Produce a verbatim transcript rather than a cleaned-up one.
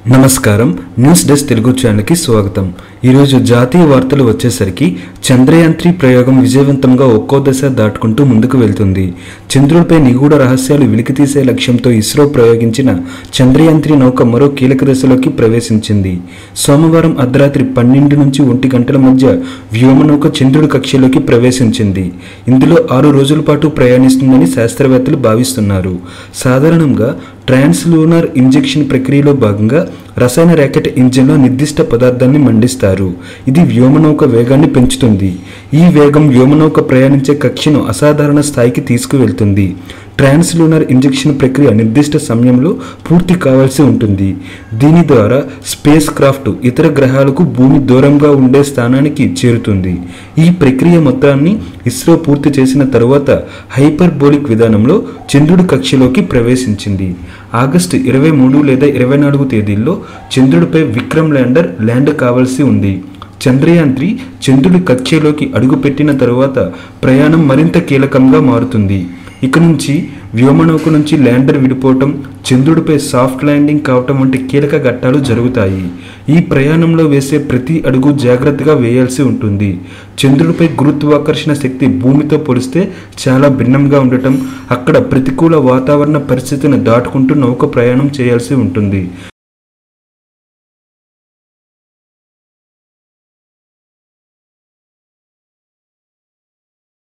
నమస్కారం news desk Telugu channel కి స్వాగతం। ఈ రోజు జాతీయ వార్తలు వచ్చేసరికి చంద్రయాన్ త్రీ ప్రయోగం విజయవంతంగా ఒక్కో దశ దాటుకుంటూ ముందుకు వెళ్తుంది। చంద్రుడిపై నిగూఢ రహస్యాలు వెలికితీసే లక్ష్యంతో ఇస్రో ప్రయోగించిన చంద్రయాన్ త్రీ నౌక మరో కీలక దశలోకి ప్రవేశించింది। సోమవారం అర్ధరాత్రి పన్నెండు నుంచి ఒంటి గంటల మధ్య వ్యోమనౌక చంద్రుడి కక్షలోకి ప్రవేశించింది। ఇందులో ఆరు రోజుల పాటు ప్రయాణిస్తుందని శాస్త్రవేత్తలు భావిస్తున్నారు। సాధారణంగా ట్రాన్స్లూనర్ ఇంజెక్షన్ ప్రక్రియలో భాగంగా రసాయన రాకెట్ ఇంజిన్లో నిర్దిష్ట పదార్థాన్ని మండిస్తారు। ఇది వ్యోమనౌక వేగాన్ని పెంచుతుంది। ఈ వేగం వ్యోమనౌక ప్రయాణించే కక్షను అసాధారణ స్థాయికి తీసుకువెళ్తుంది। ట్రాన్స్లూనర్ ఇంజెక్షన్ ప్రక్రియ నిర్దిష్ట సమయంలో పూర్తి కావాల్సి ఉంటుంది। దీని ద్వారా స్పేస్ క్రాఫ్ట్ ఇతర గ్రహాలకు భూమి దూరంగా ఉండే స్థానానికి చేరుతుంది। ఈ ప్రక్రియ మొత్తాన్ని ఇస్రో పూర్తి చేసిన తరువాత హైపర్బోలిక్ విధానంలో చంద్రుడి కక్షలోకి ప్రవేశించింది। ఆగస్టు ఇరవై మూడు లేదా ఇరవై నాలుగు తేదీల్లో చంద్రుడిపై విక్రమ్ ల్యాండర్ ల్యాండ్ కావాల్సి ఉంది। చంద్రయాన్ త్రీ చంద్రుడి కక్షలోకి అడుగుపెట్టిన తరువాత ప్రయాణం మరింత కీలకంగా మారుతుంది। ఇక నుంచి వ్యోమనౌక నుంచి ల్యాండర్ విడిపోవటం, చంద్రుడిపై సాఫ్ట్ ల్యాండింగ్ కావటం వంటి కీలక ఘట్టాలు జరుగుతాయి। ఈ ప్రయాణంలో వేసే ప్రతి అడుగు జాగ్రత్తగా వేయాల్సి ఉంటుంది। చంద్రుడిపై గురుత్వాకర్షణ శక్తి భూమితో పోలిస్తే చాలా భిన్నంగా ఉండటం, అక్కడ ప్రతికూల వాతావరణ పరిస్థితిని దాటుకుంటూ నౌక ప్రయాణం చేయాల్సి ఉంటుంది।